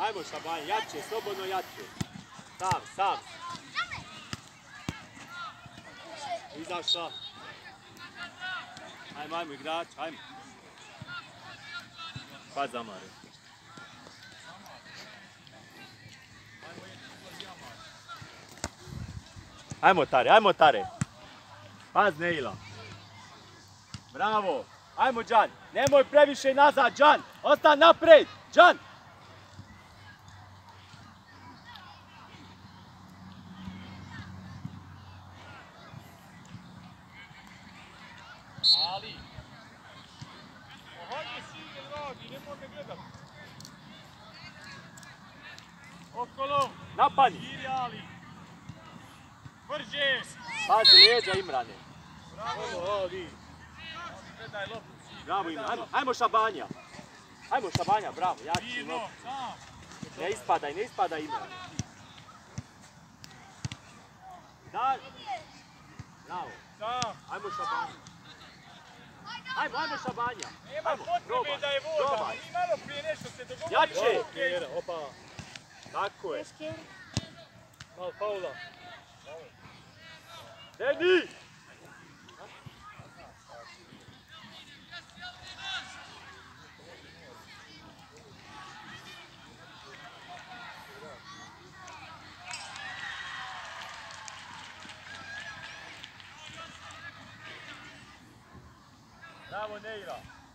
ajmo Šabanja, jače, slobodno jače. Sam. Izašla. Ajmo igrač, ajmo. Pa zamare. Ajmo Tare. Paz Neila. Bravo. Ajmo Đan. Nemoj previše nazad, Đan. Ostan napred. Đan. Ali. Ovdje si radi, nemoj me gledati. Okolo. Napadi. Iri Ali. Brže. Pazi lijeđa Imrane. Bravo, Ali. Gledaj loptu. Bravo Imrane. Ajmo Šabanja. Bravo. Jači loptu. Ne ispadaj Imrane. Dalje. Bravo. Ajmo Šabanja. Ajmo Šabanja. Nema potrebe da je voda. I malo prije nešto se dogovorilo. Jače. Opa. Tako je. Malo faula. Deni! Bravo Neira.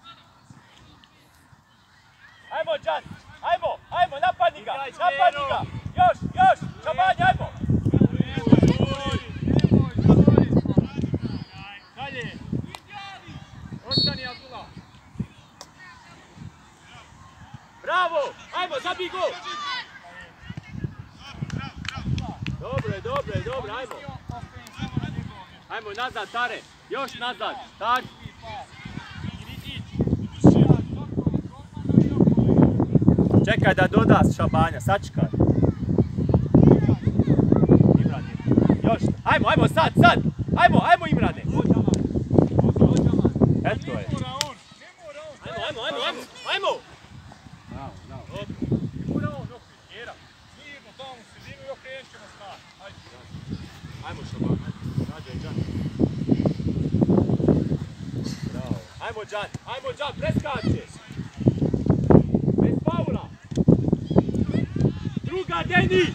Ajmo Đan, ajmo, napadni ga. Još, Šabanja, ajmo. Dalje. Ostani Abdullah. Bravo, ajmo, zabij gol. Dobro, ajmo. Ajmo nazad, Tare, još nazad, Tare. Čekaj da doda Šabanja, sačekaj. Imrane, još, ajmo, sad, ajmo Imrane. Eto je. Ajmo. Bravo. Ne mora on opet, Jera. Mi idemo tamo u sredinu i okrenut ćemo stvar. Ajmo Šabanja, rađaj Đan. Bravo. Ajmo Đan, preskače. Bez faula. Druga, Deni.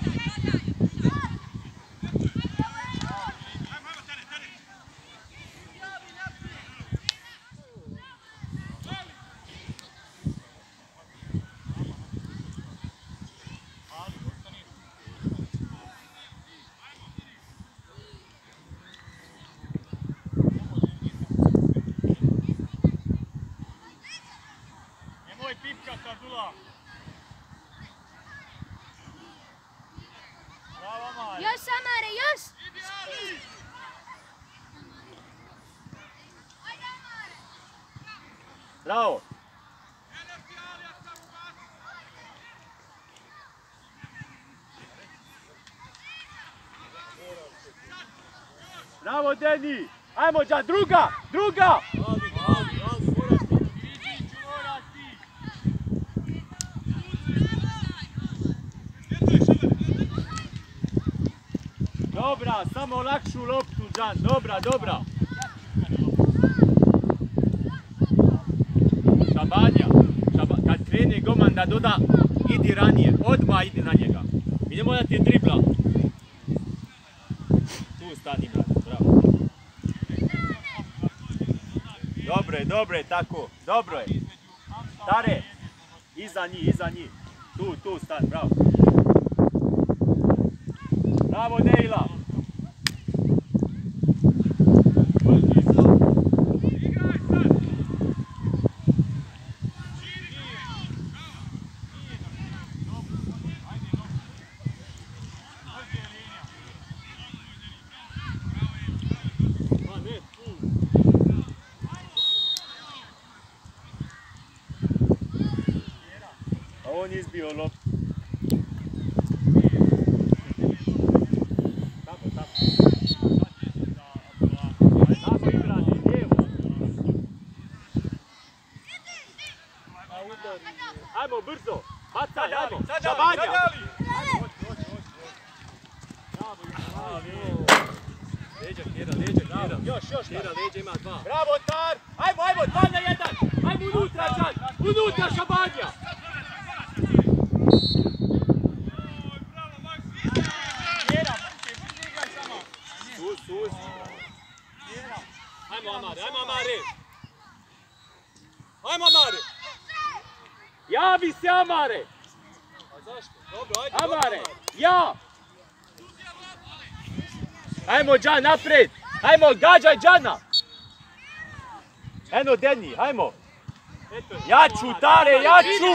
Nemoj pipkat, Abdullah. Bravo, Amare. Još, Amare, još! Bravo. Bravo, Deni. Ajmo, Đan, druga. Dobra, samo lakšu loptu, Đan. Dobra. Šabanja, kad krene golman da doda, idi ranije, odmah idi na njega. Idemo da ti je dribla. Tu stani, bravo. Dobro je, tako, dobro je. Tare, iza njih. Tu stani, bravo. Bravo, Neila. On je izbio loptu. Tamo Imrane, lijevo. Ajmo brzo, bacaj. Šabanj, ajmo! Šabanja! Leđa, Kjera. Još. Kjera, leđa ima 2. Bravo, Tar! Ajmo, 2 na 1! Ajmo unutra, Žan! Unutra, Šabanja! Sus. Ajmo, Amare! Javi se, Amare! A zašto? Dobro, ajde. Amare, ja! Ajmo, Đan, naprijed! Ajmo, gađaj Đana! Eno, Deni, ajmo! Jaču, Tare, jaču!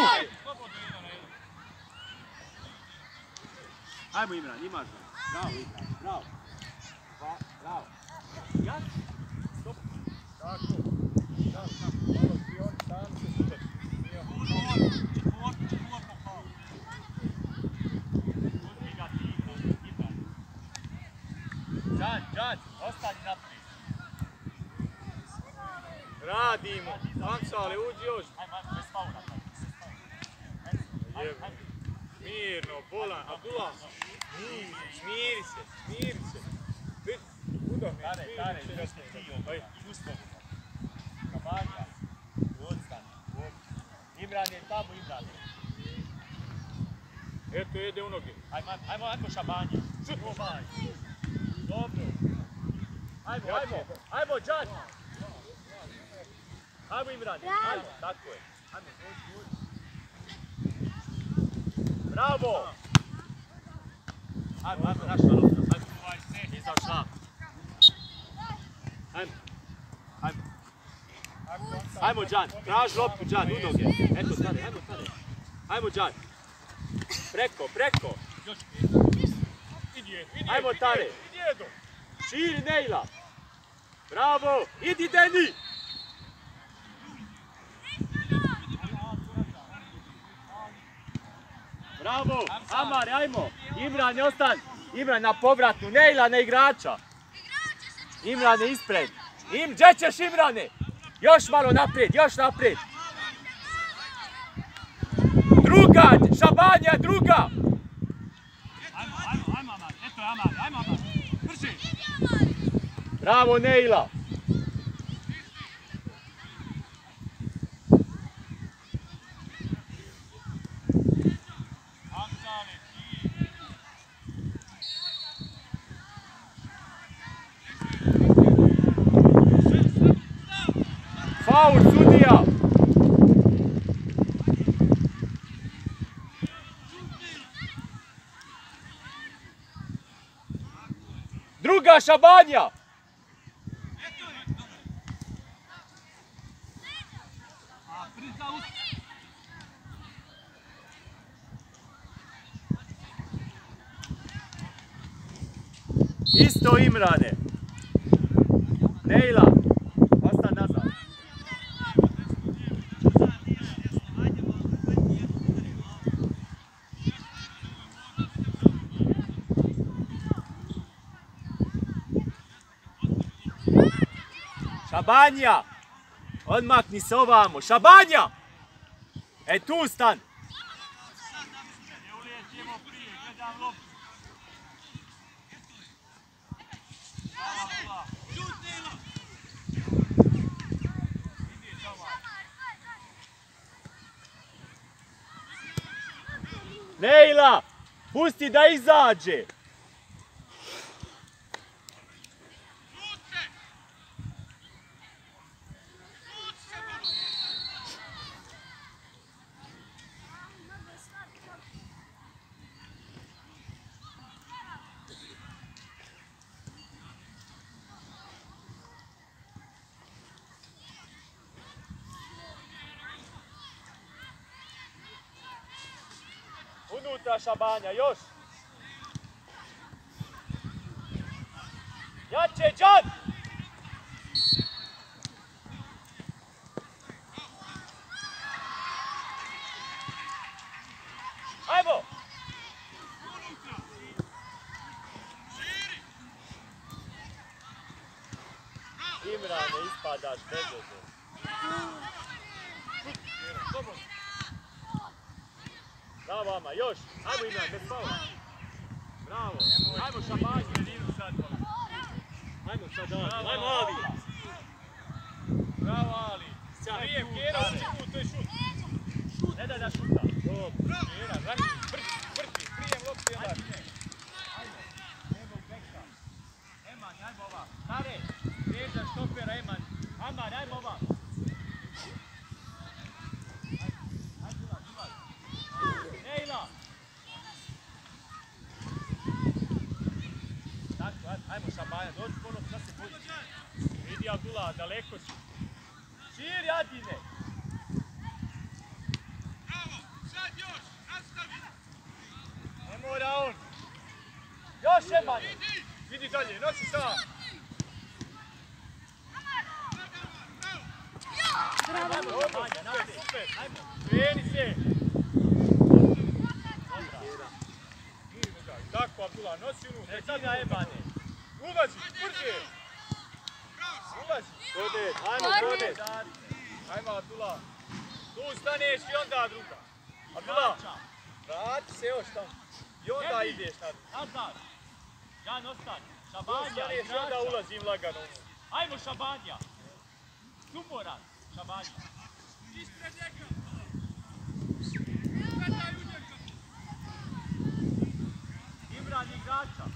Ajmo, Imran, imaš ga. Bravo, Imran, bravo. Bravo. Jaču. Stop. Tako. Malo svi oni sami se sudači. Đan, ostani naprijed. Radimo. Amsale, uđi još. Ajmo, bez faula. Mirno, bolan, Abdullah. Smiri se. Udahni, Tare, smiri se. Šabanja, odstani. Imran je tamo, Imran. Eto, jede u noge. Ajmo Šabanja. Dobro. Ajmo, Đan. Ajmo, Imran. Ajmo, tako je. Ajmo, bravo. Ajmo, naša lopta. Iza šlap. Ajmo, Đan. Traži loptu, Đan, u noge. Eto, stane. Ajmo, Đan. Preko. Ajmo, Tare. Širi, Nejla. Bravo. Idi, Deni. Bravo. Amare, ajmo. Imran je ostan. Imran na povratnu. Nejla na igrača. Imran je ispred. Gdje ćeš, Imrane? Još malo naprijed. Druga, Šabanja, druga. Ajmo, Amar. Eto je Amar. Ajmo, Amar. Brži. Bravo, Nejla. Faul, sudija. Druga, Šabanja. Isto, Imrane. Nejla, ostan nazad. Šabanja! Odmakni se ovamo. Šabanja! E tu stan. Nejla! Pusti da izađe! Unutra, Šabanja, još! Jače, Đan! Ajmo! Imrane, ispadaš bez veze. Bravo, Ama, još. Ajmo Imran, bez faula. Bravo. Ajmo Šabanje. Ajmo sad Ali. Ajmo Ali. Bravo Ali. Prijem, Kjera, uđi to je šut. Ne daj da šuta. Kjera, rani, vrti, prijem lopti onda. Ajmo. Evo beka. Eman, ajmo ova. Stare, veža štopera Eman. Amar, ajmo ova. Nejla. Tako, ajmo Šabanja, dođi ponovno, šta se budi. Vidi Abdullah, daleko si. Širi, Adine. Bravo, sad još, nastavi. Ne mora on. Još Eman. Vidi dalje, nosi sam. Bravo, Šabanja, nastavi. Ajmo. Kreni se. Tako, Abdullah, nosi unutra. Sredina Emane. Ulazi, brže. Ulazi. Kodet, ajmo Kodet. Ajmo, Abdullah. Tu staneš i onda druga. Abdullah, vrati se još tamo. I onda ideš na drugu. Nazad. Jan, ostani. Tu Šabanja, staneš i onda igrača. ulazim lagano. Ajmo Šabanja. Sumoran, Šabanja. Ispred njega. Imran, igrača.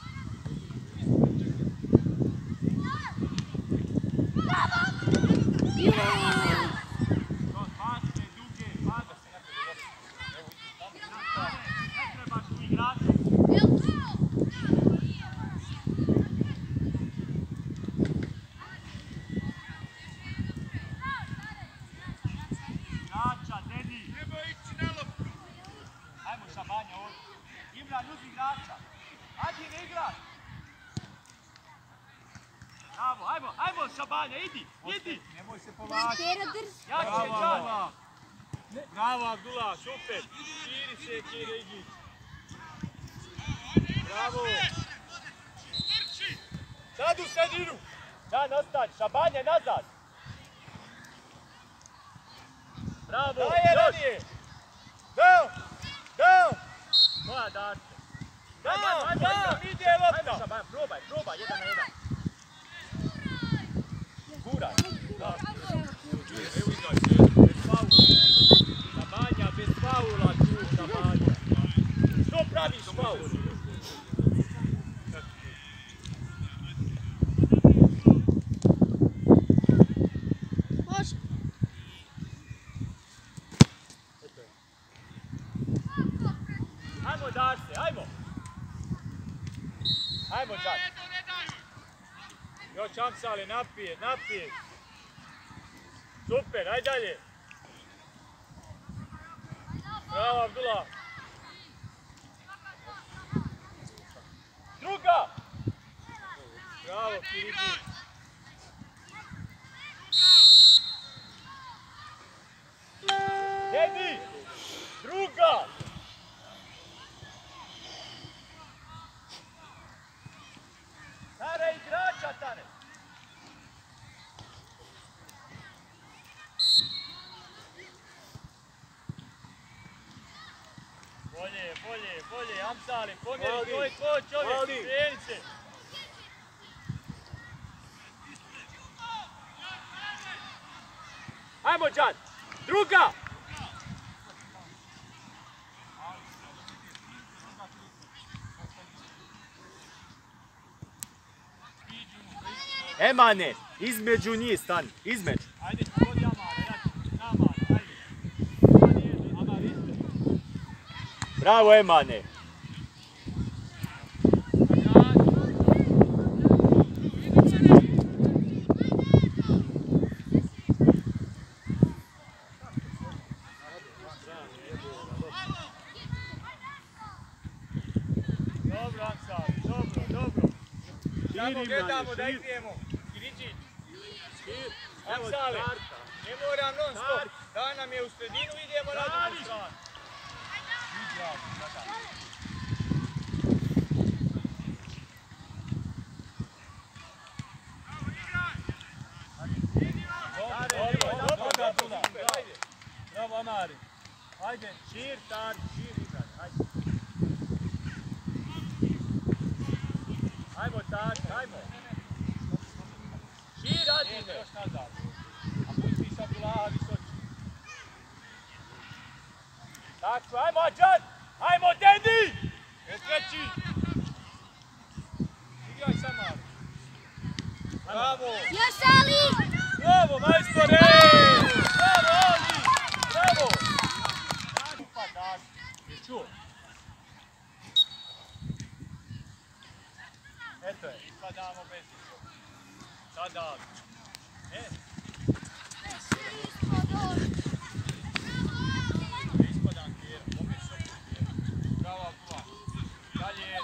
Kroz pasne, duge, pada se. Ne trebaš tu igrača. Igrača, Dedi. Treba ići na loptu. Ajmo Šabanja ovdje. Imran, uzi igrača. Ajde, ne igrač. Bravo, ajmo Šabanja, idi. Nemoj se povlačiti. Jače, Đan. Bravo, Abdullah, super. Širi se, Kjera, idi. Bravo. Sad u sredinu. Đan, ostani. Šabanja, nazad. Bravo, Daje još. ranije. Down. Moja Darce. Down, ide Ajmo lopta. Šabanja, probaj, 1-1. Guraj. Evo igrač. Bez faula. Šabanja, bez faula tu, Šabanja. Što praviš faul? Ajmo Darce, ajmo. Ajmo Đan. Još Amsale, naprijed. Super, aj dalje. Bravo, Abdullah. Druga. Bravo, Filipi. Dedi. Druga. Tare igrača, Tare. Bolje, Amsale, pomjeri, Valdi, to je tvoj čovjek, Valdi. kreni se. Ajmo, Đan, druga! Emane, između njih stani, između. Ajde, vodi Amara, ajde. Amar, ispred. Bravo, Emane. Dobro, Amsale, dobro. Samo gledamo da idemo. Kiriđić. Amsale, ne moram non stop. Da nam je u sredinu, idemo na drugu stranu. Dobro, Abdullah. Bravo, Amari. Ajde, šir, tar, šir igrač. Ajmo tako, ajmo. Šir Adine. Još nazad. A pustiš Abdullaha visoči. Tako, ajmo Adžan! Ajmo Dedi! Treći. Igraj Samar. Bravo. Još Ali! Bravo, majstore! Bravo, Ali! Bravo! Jesi čuo? Eto je, ispadamo bez izgleda. Sada Ali. Ispadan Kjera, pomiješ opet Kjera. Bravo, Abdullah. Dalje.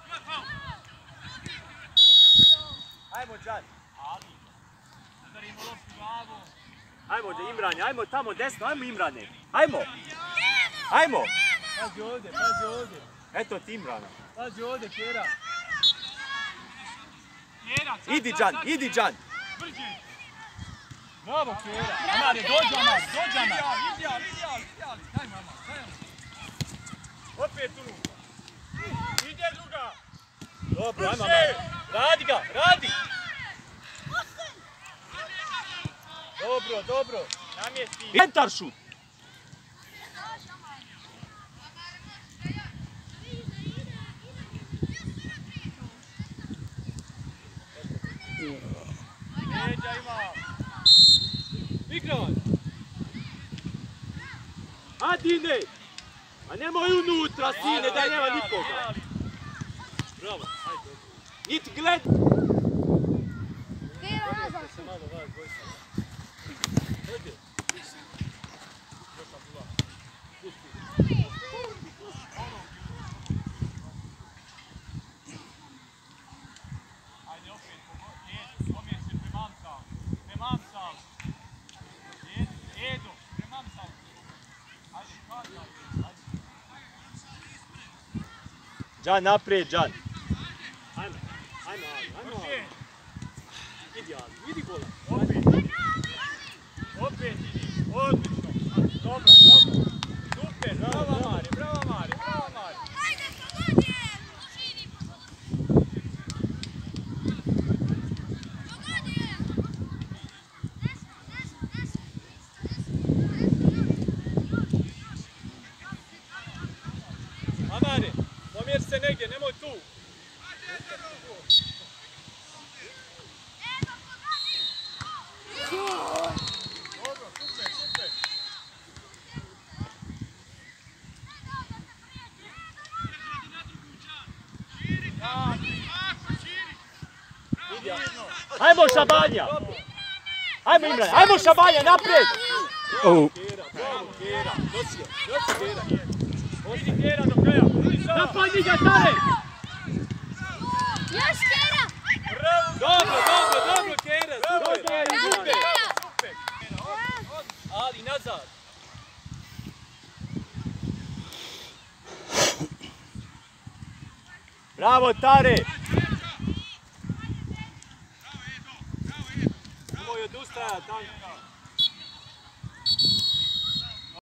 Ajmo Adžan! Ali. Udarimo loptu glavom. Ajmo Imrane, ajmo tamo desno, ajmo Imrane! Ajmo! Ajmo! Pazi ovdje, pazi ovdje. Eto ti Imrana. Pazi ovdje, Kjera. Idi Džan, idi Džan! Bravo, Kjera. Amar je, dođi Amar, dođi Amar. Ideal. Daj mama, daj Amar. Opet unutra. Ide druga. Dobro, ajmo Amar. Radi ga, radi! Dobro. Namjesti. Centar šut! Leđa ima. Igran. Adine! A nemoj unutra, sine, da nema nikoga! Bravo, ajde. Niti gled! Kjera nazad! Malo vas, dvojka. Dođe. Još Abdullah. Pusti. Ajde opet, pomiješ se premamsal. Edo, premamsal. Ajde, kada. Džan, naprijed, Džan! Ajmo, Ali. Idi Ali, idi gola! Opet idi, odlično. Dobro. Super, bravo Mare. Ajde, pomogni! Amare, pomjer se negdje, nemoj tu. Dobro, super. Ajmo Šabanja! Ajmo Imran, ajmo Šabanja, naprijed! Bravo, Kjera. Nosi Kjera. Idi Kjera do kraja. Napadni ga, Tare! Još Kjera! Dobro, Kjera. Super. Kjera! Ali nazad. Bravo, Tare! Nemoj odustajati, Tanka.